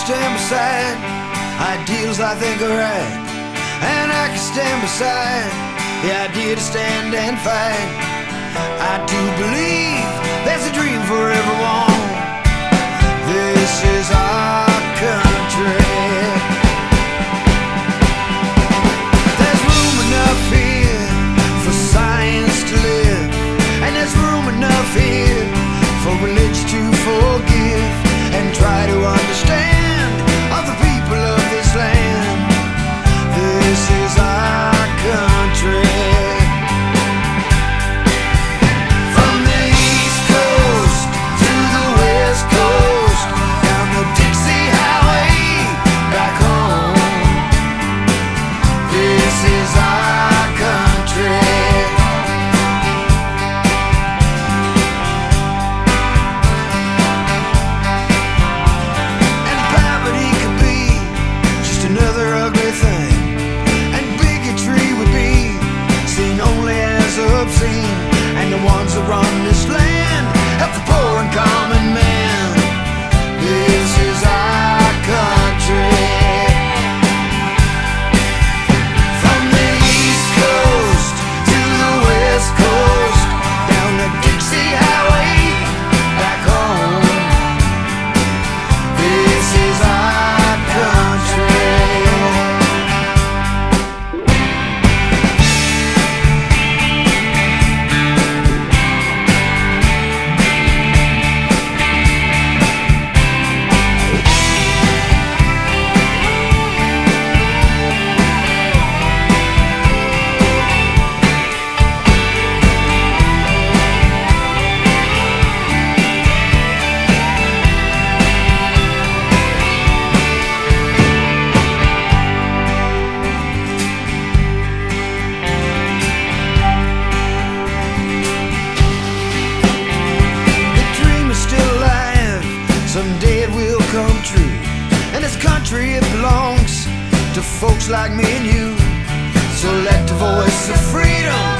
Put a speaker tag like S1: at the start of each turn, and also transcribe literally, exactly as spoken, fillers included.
S1: stand beside ideals I think are right, and I can stand beside the idea to stand and fight. I do believe there's a dream for everyone. This is our country. There's room enough here for science to live, and there's room enough here for religion to forgive and try to understand all the people of this land. This is our country. And the ones that run this land help the poor and common man. This is our country. From the East Coast to the West Coast, down the Dixie Highway, back home. This is our country. Someday it will come true, and this country, it belongs to folks like me and you. So let the voice of freedom